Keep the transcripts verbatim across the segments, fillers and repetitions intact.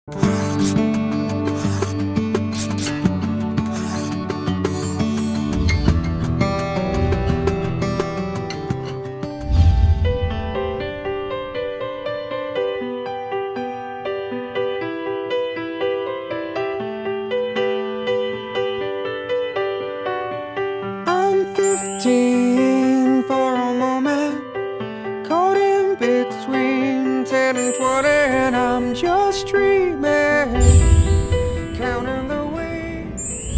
fifteen for a moment, caught in between ten and twenty, and I'm just dreaming, counting the way.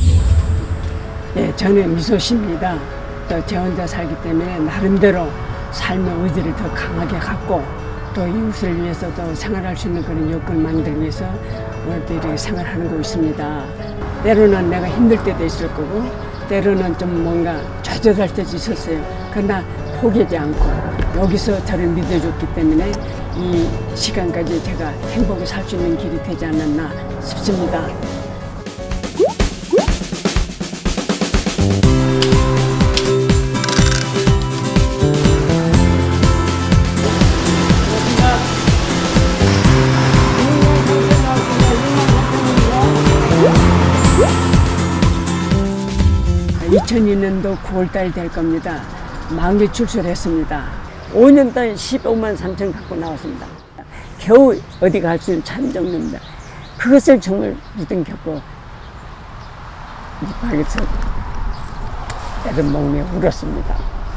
예, 저는 미소씨입니다. 또 제 혼자 살기 때문에 나름대로 삶의 의지를 더 강하게 갖고 또 이웃을 위해서도 생활할 수 있는 그런 여건을 만들기 위해서 오늘도 이렇게 생활하는 거 있습니다. 때로는 내가 힘들 때도 있을 거고 때로는 좀 뭔가 좌절할 때도 있었어요. 그러나 포기하지 않고 여기서 저를 믿어줬기 때문에 이 시간까지 제가 행복히 살 수 있는 길이 되지 않았나 싶습니다. 이천이 년도 구월달 될 겁니다. 만기 출소를 했습니다. 오 년 동안 십오만 삼천 갖고 나왔습니다. 겨우 어디 갈 수 있는 참 정도입니다. 그것을 정말 무등 겪고 밑바닥에서 때를 먹으며 울었습니다.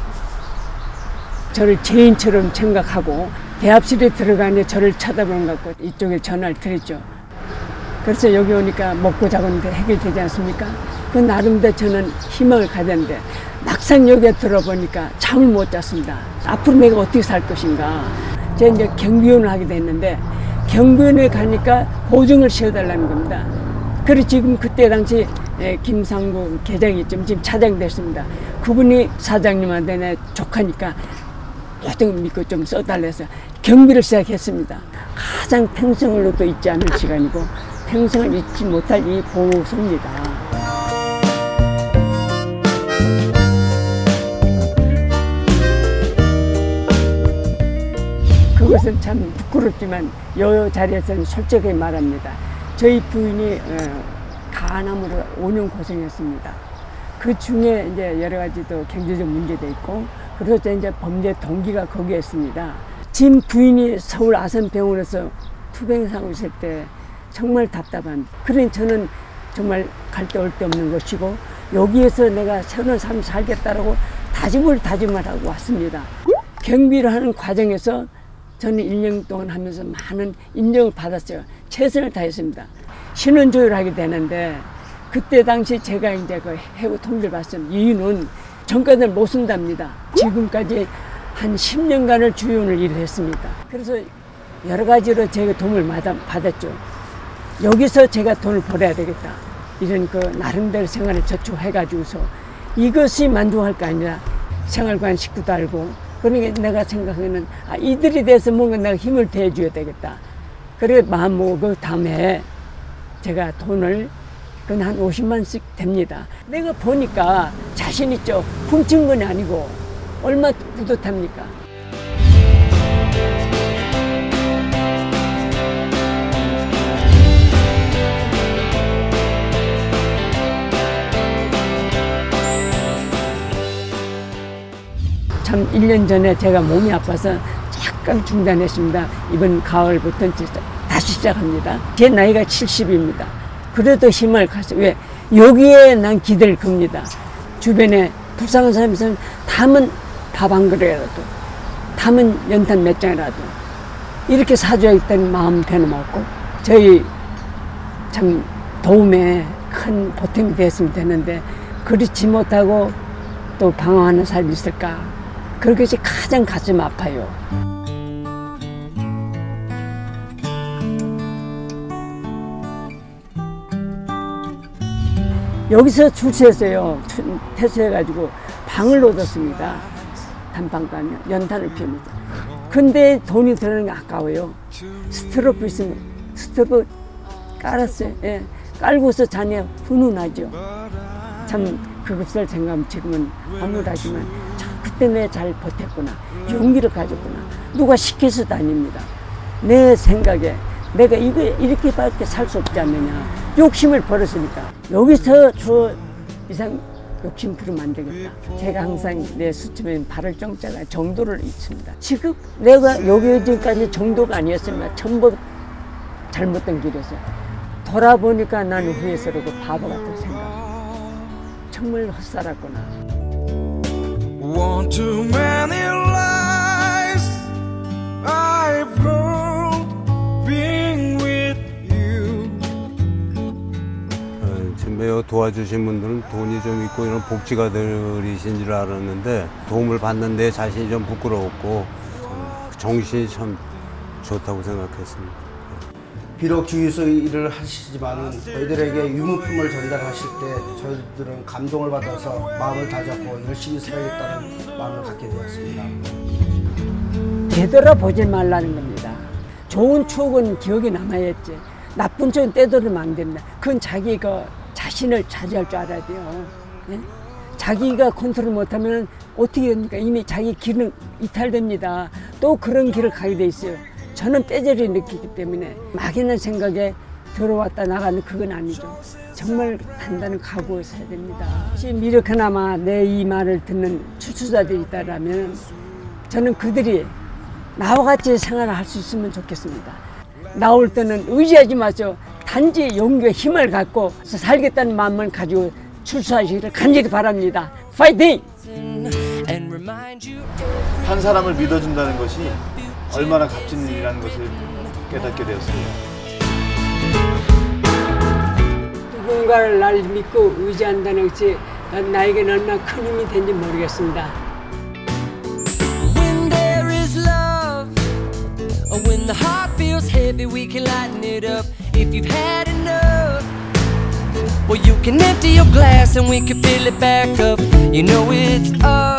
저를 죄인처럼 생각하고 대합실에 들어가니 저를 쳐다보는 것 같고 이쪽에 전화를 드렸죠. 그래서 여기 오니까 먹고 자고는 해결되지 않습니까? 그 나름대로 저는 희망을 가졌는데 막상 여기에 들어보니까 잠을 못 잤습니다. 앞으로 내가 어떻게 살 것인가. 제가 이제 경비원을 하게 됐는데 경비원에 가니까 보증을 세워달라는 겁니다. 그래서 지금 그때 당시 김상구 계장이 지금 차장 됐습니다. 그분이 사장님한테 내 조카니까 모든 믿고 좀 써달라 해서 경비를 시작했습니다. 가장 평생을로도 잊지 않을 시간이고 평생을 잊지 못할 이 보호소입니다. 그것은 참 부끄럽지만 이 자리에서는 솔직하게 말합니다. 저희 부인이 간암으로 오 년 고생했습니다. 그 중에 이제 여러 가지 또 경제적 문제도 있고 그래서 이제 범죄 동기가 거기에 있습니다. 지금 부인이 서울 아산병원에서 투병하고 있을 때 정말 답답합니다. 그러니 저는 정말 갈 데 올 데 없는 것이고 여기에서 내가 새로운 삶을 살겠다라고 다짐을 다짐을 하고 왔습니다. 경비를 하는 과정에서 저는 일 년 동안 하면서 많은 인정을 받았어요. 최선을 다했습니다. 신원조회를 하게 되는데 그때 당시 제가 이제 그 해고 통지를 받았던 이유는 전과자를 못 쓴답니다. 지금까지 한 십 년간을 주요원을 일을 했습니다. 그래서 여러 가지로 제가 도움을 받았죠. 여기서 제가 돈을 벌어야 되겠다. 이런 그 나름대로 생활을 저축해가지고서 이것이 만족할 거 아니라 생활관 식구도 알고 그러니까 내가 생각하는 아, 이들이 돼서 뭔가 내가 힘을 대줘야 되겠다. 그래 마음 먹고 다음에 제가 돈을 그건 한 오십만씩 됩니다. 내가 보니까 자신 있죠. 훔친 건 아니고 얼마 뿌듯합니까? 참 일 년 전에 제가 몸이 아파서 잠깐 중단했습니다. 이번 가을부터 다시 시작합니다. 제 나이가 칠십입니다. 그래도 힘을 가서 왜 여기에 난 기대를 겁니다. 주변에 불쌍한 사람들은 담은 밥 한 그릇이라도 담은 연탄 몇 장이라도 이렇게 사줘야겠다는 마음 변함없고 저희 참 도움에 큰 보탬이 됐으면 되는데 그렇지 못하고 또 방황하는 사람이 있을까? 그것이 가장 가슴 아파요. 여기서 출세했어요. 퇴소해가지고 방을 얻었습니다. 단방가면 연탄을 피웁니다. 근데 돈이 들어가는 게 아까워요. 스토브 있으면 스토브 깔았어요. 예. 깔고서 자네 훈훈하죠. 참 그것을 생각하면 지금은 허물하지만 그때 내 잘 버텼구나. 용기를 가졌구나. 누가 시켜서도 아닙니다. 내 생각에 내가 이거 이렇게밖에 살 수 없지 않느냐. 욕심을 버렸으니까. 여기서 저 이상 욕심 부리면 안 되겠다. 제가 항상 내 수첩에 바를 정자가 정도를 있습니다. 지금 내가 여기 지금까지 정도가 아니었으면 전부 잘못된 길이었어요. 돌아보니까 나는 후회스럽고 바보 같은 생각. 정말 헛살았구나. One too many lies I've heard being with you. 어, 지금 매우 도와주신 분들은 돈이 좀 있고 이런 복지가들이신 줄 알았는데 도움을 받는데 자신이 좀 부끄러웠고 정신이 참 좋다고 생각했습니다. 비록 주유소 일을 하시지만 저희들에게 유무품을 전달하실 때 저희들은 감동을 받아서 마음을 다잡고 열심히 살아야겠다는 마음을 갖게 되었습니다. 되돌아보지 말라는 겁니다. 좋은 추억은 기억에 남아야지. 나쁜 추억은 떼돌리면 안 됩니다. 그건 자기가 자신을 차지할 줄 알아야 돼요. 네? 자기가 컨트롤 못하면 어떻게 됩니까? 이미 자기 길은 이탈됩니다. 또 그런 길을 가게 돼 있어요. 저는 뼈저리 느끼기 때문에 막연한 생각에 들어왔다 나가는 그건 아니죠. 정말 단단한 각오에 서야 됩니다. 혹시 미력 하나마 내 이 말을 듣는 추수자들이 있다면 저는 그들이 나와 같이 생활을 할 수 있으면 좋겠습니다. 나올 때는 의지하지 마세요. 단지 용기와 힘을 갖고 살겠다는 마음을 가지고 출소하시기를 간절히 바랍니다. 파이팅! 한 사람을 믿어준다는 것이 얼마나 값진 일이라는 것을 깨닫게 되었습니다. 누군가를 날 믿고 의지한다는 것이 나에게는 얼마나 큰 힘이 되는지 모르겠습니다. When there is love, or when the heart feels heavy, we can lighten it up. If you've had enough, well, you can empty your glass and we can fill it back up. You know it's us.